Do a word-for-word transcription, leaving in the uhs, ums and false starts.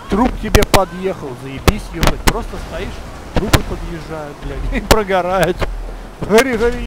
труп к тебе подъехал, заебись, ебать. Просто стоишь, трупы подъезжают, блядь, и прогорают. Гори, гори.